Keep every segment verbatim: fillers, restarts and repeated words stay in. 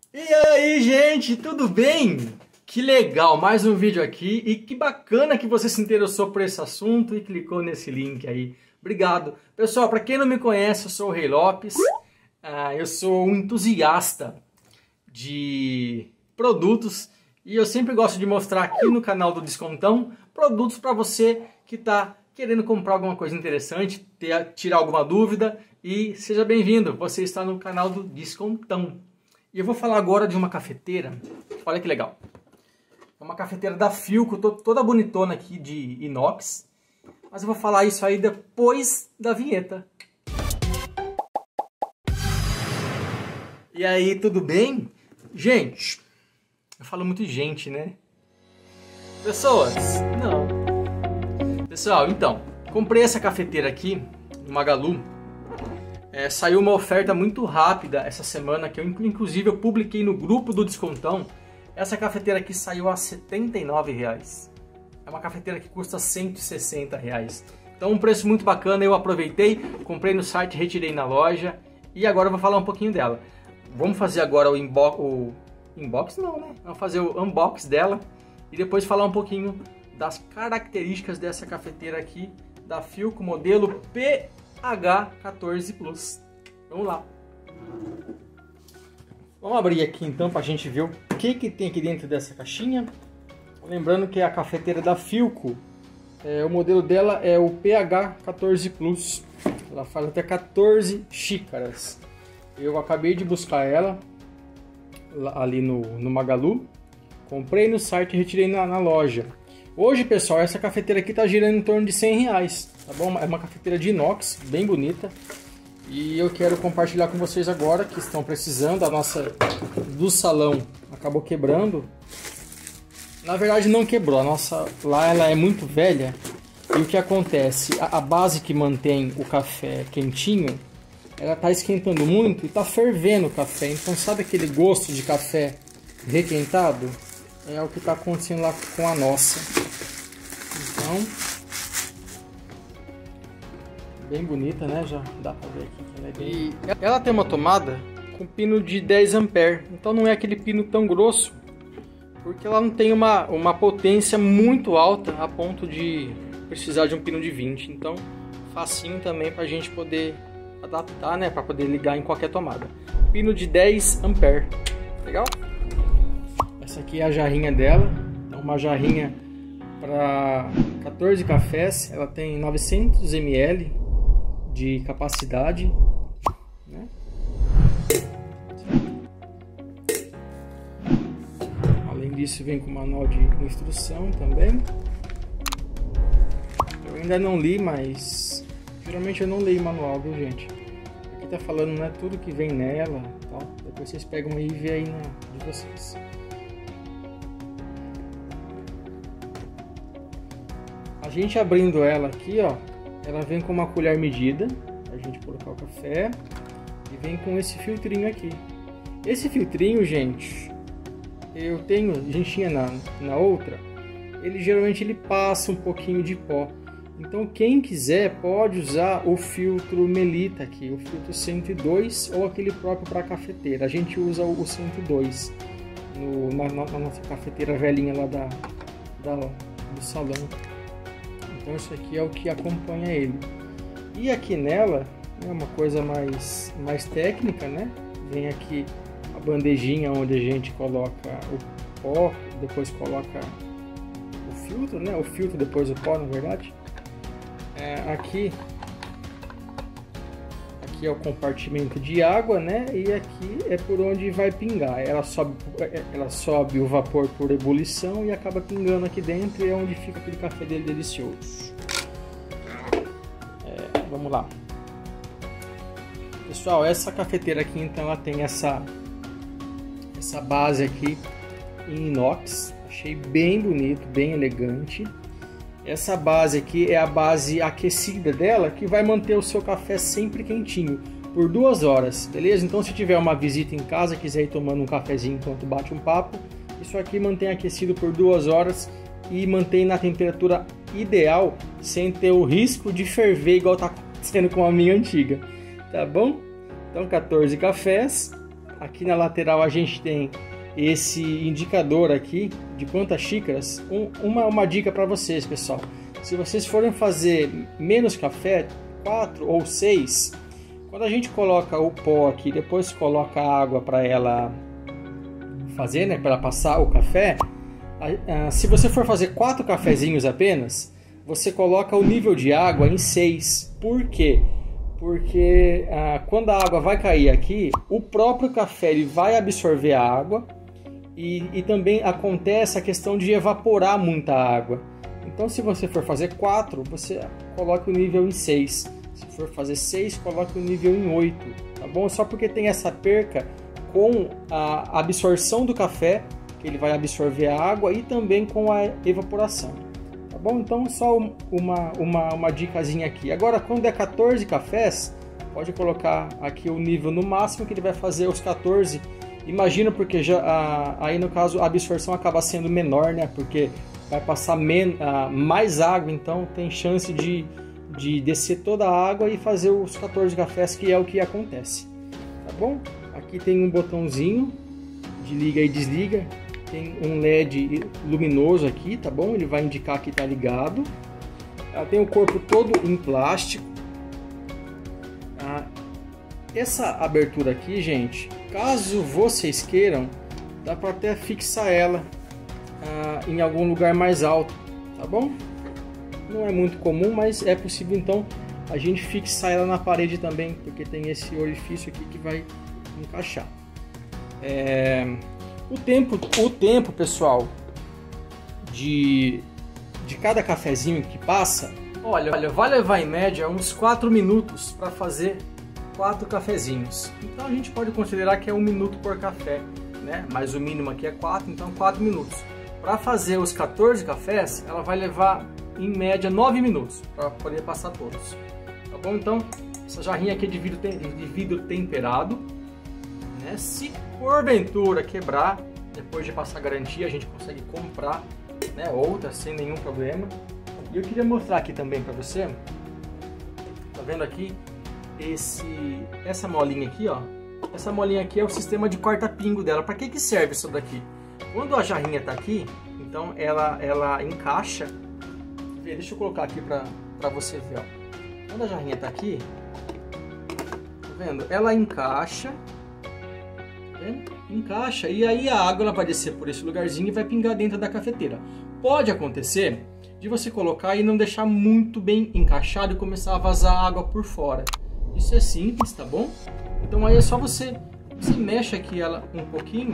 E aí, gente, tudo bem? Que legal, mais um vídeo aqui e que bacana que você se interessou por esse assunto e clicou nesse link aí. Obrigado. Pessoal, para quem não me conhece, eu sou o Rei Lopes, uh, eu sou um entusiasta de produtos e eu sempre gosto de mostrar aqui no canal do Descontão produtos para você que está querendo comprar alguma coisa interessante, ter, tirar alguma dúvida e seja bem-vindo, você está no canal do Descontão. E eu vou falar agora de uma cafeteira, olha que legal. É uma cafeteira da Philco, toda bonitona aqui de inox. Mas eu vou falar isso aí depois da vinheta. E aí, tudo bem? Gente, eu falo muito gente, né? Pessoas, não. Pessoal, então, comprei essa cafeteira aqui, no Magalu. É, saiu uma oferta muito rápida essa semana, que eu inclusive eu publiquei no grupo do Descontão. Essa cafeteira aqui saiu a setenta e nove reais. É uma cafeteira que custa cento e sessenta reais. Então um preço muito bacana, eu aproveitei, comprei no site, retirei na loja e agora eu vou falar um pouquinho dela. Vamos fazer agora o inbox, o inbox não, né? Vamos fazer o unbox dela e depois falar um pouquinho das características dessa cafeteira aqui da Philco, modelo P H quatorze Plus. Vamos lá. Vamos abrir aqui então para a gente ver o que, que tem aqui dentro dessa caixinha. Lembrando que é a cafeteira da Philco, é, o modelo dela é o P H quatorze Plus. Ela faz até quatorze xícaras. Eu acabei de buscar ela ali no, no Magalu. Comprei no site e retirei na, na loja. Hoje, pessoal, essa cafeteira aqui está girando em torno de cem reais. Tá bom? É uma cafeteira de inox, bem bonita. E eu quero compartilhar com vocês agora que estão precisando. A nossa do salão acabou quebrando. Na verdade não quebrou, a nossa lá ela é muito velha. E o que acontece? A, a base que mantém o café quentinho, ela está esquentando muito e está fervendo o café. Então sabe aquele gosto de café requentado? É o que está acontecendo lá com a nossa. Então, bem bonita, né? Já dá pra ver aqui que ela é bem... E ela tem uma tomada com pino de dez amperes, então não é aquele pino tão grosso, porque ela não tem uma, uma potência muito alta a ponto de precisar de um pino de vinte, então facinho também pra gente poder adaptar, né? Pra poder ligar em qualquer tomada. Pino de dez amperes, legal? Essa aqui é a jarrinha dela, é uma jarrinha para quatorze cafés, ela tem novecentos mililitros de capacidade, né? Além disso vem com manual de instrução também. Eu ainda não li, mas geralmente eu não leio manual, viu, gente? Aqui tá falando, não é tudo que vem nela, tá? Depois vocês pegam aí e vê aí na de vocês. A gente abrindo ela aqui, ó, ela vem com uma colher medida, a gente colocar o café, e vem com esse filtrinho aqui. Esse filtrinho, gente, eu tenho, a gente tinha na, na outra, ele geralmente ele passa um pouquinho de pó. Então quem quiser pode usar o filtro Melita aqui, o filtro cento e dois ou aquele próprio para cafeteira. A gente usa o cento e dois no, na, na nossa cafeteira velhinha lá da, da, do salão. Então isso aqui é o que acompanha ele. E aqui nela é uma coisa mais, mais técnica, né? Vem aqui a bandejinha onde a gente coloca o pó, depois coloca o filtro, né? O filtro depois o pó, na verdade. É, aqui, aqui é o compartimento de água, né? E aqui é por onde vai pingar. Ela sobe, ela sobe o vapor por ebulição e acaba pingando aqui dentro e é onde fica aquele café dele delicioso. É, vamos lá. Pessoal, essa cafeteira aqui então ela tem essa, essa base aqui em inox. Achei bem bonito, bem elegante. Essa base aqui é a base aquecida dela, que vai manter o seu café sempre quentinho, por duas horas, beleza? Então se tiver uma visita em casa, quiser ir tomando um cafezinho enquanto bate um papo, isso aqui mantém aquecido por duas horas e mantém na temperatura ideal, sem ter o risco de ferver igual está acontecendo com a minha antiga, tá bom? Então quatorze cafés, aqui na lateral a gente tem esse indicador aqui de quantas xícaras. Um, uma, uma dica para vocês, pessoal: se vocês forem fazer menos café, quatro ou seis, quando a gente coloca o pó aqui, depois coloca a água para ela fazer, né, para passar o café, se você for fazer quatro cafezinhos apenas, você coloca o nível de água em seis. Por quê? Porque ah, quando a água vai cair aqui, o próprio café ele vai absorver a água e, e também acontece a questão de evaporar muita água. Então, se você for fazer quatro, você coloca o nível em seis. Se for fazer seis, coloque o nível em oito, tá bom? Só porque tem essa perca com a absorção do café, que ele vai absorver a água, e também com a evaporação, tá bom? Então, só uma, uma, uma dicasinha aqui. Agora, quando é quatorze cafés, pode colocar aqui o nível no máximo, que ele vai fazer os quatorze. Imagina, porque já, a, aí no caso a absorção acaba sendo menor, né? Porque vai passar men, a, mais água, então tem chance de, de descer toda a água e fazer os quatorze cafés, que é o que acontece, tá bom? Aqui tem um botãozinho de liga e desliga, tem um L E D luminoso aqui, tá bom? Ele vai indicar que está ligado. Ela tem o corpo todo em plástico. Ah, essa abertura aqui, gente, caso vocês queiram, dá para até fixar ela ah, em algum lugar mais alto, tá bom? Não é muito comum, mas é possível então a gente fixar ela na parede também, porque tem esse orifício aqui que vai encaixar. É, o tempo, o tempo, pessoal, de, de cada cafezinho que passa, olha, olha, vai levar em média uns quatro minutos para fazer quatro cafezinhos. Então a gente pode considerar que é um minuto por café, né? Mas o mínimo aqui é quatro, então quatro minutos. Para fazer os quatorze cafés, ela vai levar em média nove minutos para poder passar todos. Tá bom? Então, essa jarrinha aqui é de vidro, de vidro temperado. Né? Se porventura quebrar, depois de passar a garantia, a gente consegue comprar, né, outra sem nenhum problema. E eu queria mostrar aqui também para você. Tá vendo aqui? Esse, essa molinha aqui, ó. Essa molinha aqui é o sistema de corta-pingo dela. Para que que serve isso daqui? Quando a jarrinha tá aqui, então ela, ela encaixa. Deixa eu colocar aqui para você ver, ó. Quando a jarrinha tá aqui, tá vendo? Ela encaixa, tá vendo? Encaixa, e aí a água ela vai descer por esse lugarzinho e vai pingar dentro da cafeteira. Pode acontecer de você colocar e não deixar muito bem encaixado e começar a vazar água por fora. Isso é simples, tá bom? Então aí é só você, você mexe aqui ela um pouquinho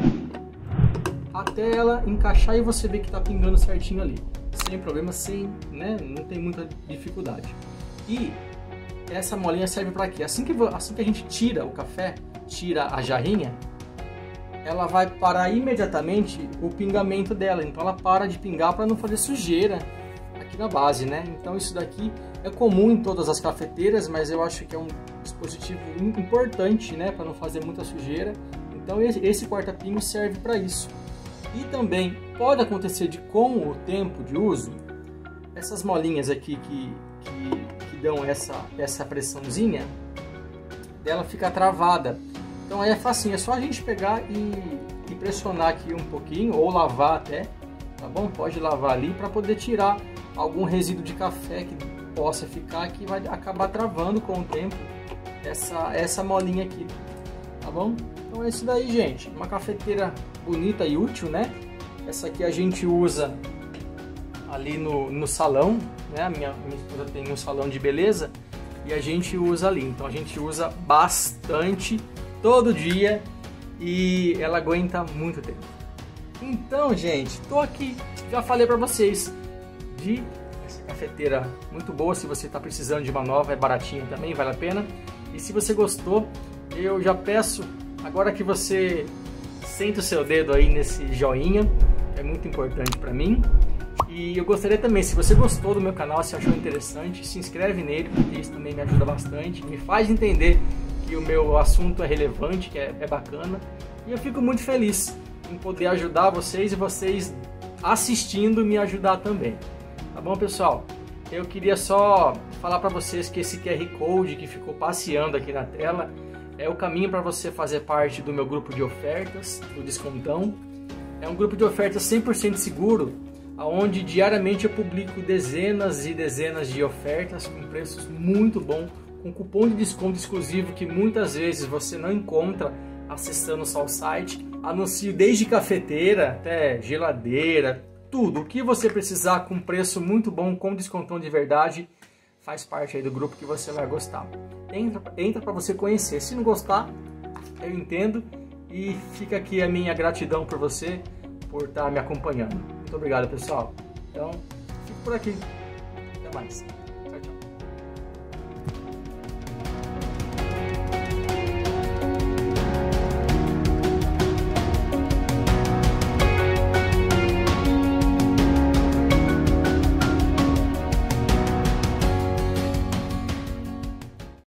até ela encaixar e você vê que tá pingando certinho ali. Sem problema, sem, né? Não tem muita dificuldade. E essa molinha serve para quê? Assim que, assim que a gente tira o café, tira a jarrinha, ela vai parar imediatamente o pingamento dela. Então ela para de pingar para não fazer sujeira aqui na base, né? Então isso daqui é comum em todas as cafeteiras, mas eu acho que é um dispositivo importante, né? Para não fazer muita sujeira. Então esse corta-pingo serve para isso. E também pode acontecer de, com o tempo de uso, essas molinhas aqui que, que, que dão essa, essa pressãozinha, dela fica travada. Então aí é facinho, é só a gente pegar e, e pressionar aqui um pouquinho, ou lavar até, tá bom? Pode lavar ali para poder tirar algum resíduo de café que possa ficar, que vai acabar travando com o tempo essa, essa molinha aqui, tá bom? Então é isso daí, gente. Uma cafeteira bonita e útil, né? Essa aqui a gente usa ali no, no salão, né? A minha, minha esposa tem um salão de beleza e a gente usa ali. Então a gente usa bastante, todo dia, e ela aguenta muito tempo. Então, gente, tô aqui, já falei para vocês de essa cafeteira muito boa. Se você está precisando de uma nova, é baratinha também, vale a pena. E se você gostou, eu já peço agora que você senta o seu dedo aí nesse joinha, é muito importante para mim. E eu gostaria também, se você gostou do meu canal, se achou interessante, se inscreve nele, porque isso também me ajuda bastante, me faz entender que o meu assunto é relevante, que é, é bacana. E eu fico muito feliz em poder ajudar vocês e vocês assistindo me ajudar também. Tá bom, pessoal? Eu queria só falar para vocês que esse Q R Code que ficou passeando aqui na tela é o caminho para você fazer parte do meu grupo de ofertas, do Descontão. É um grupo de ofertas cem por cento seguro, onde diariamente eu publico dezenas e dezenas de ofertas com preços muito bons, com cupom de desconto exclusivo que muitas vezes você não encontra acessando só o site. Anuncio desde cafeteira até geladeira, tudo o que você precisar com preço muito bom, com descontão de verdade. Faz parte aí do grupo que você vai gostar. Entra, entra para você conhecer. Se não gostar, eu entendo. E fica aqui a minha gratidão por você, por estar me acompanhando. Muito obrigado, pessoal. Então, fico por aqui. Até mais.